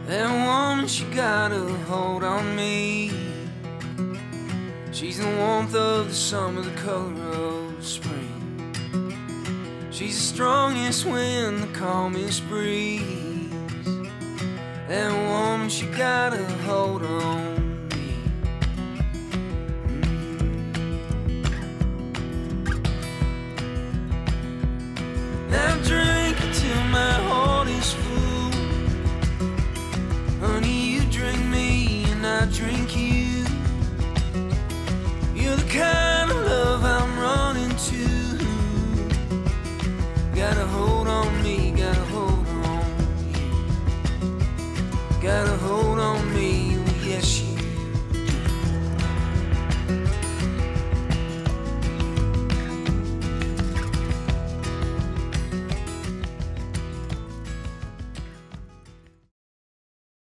That woman, she got a hold on me. She's the warmth of the summer, the color of spring. She's the strongest wind, the calmest breeze. That woman, she got a hold on me.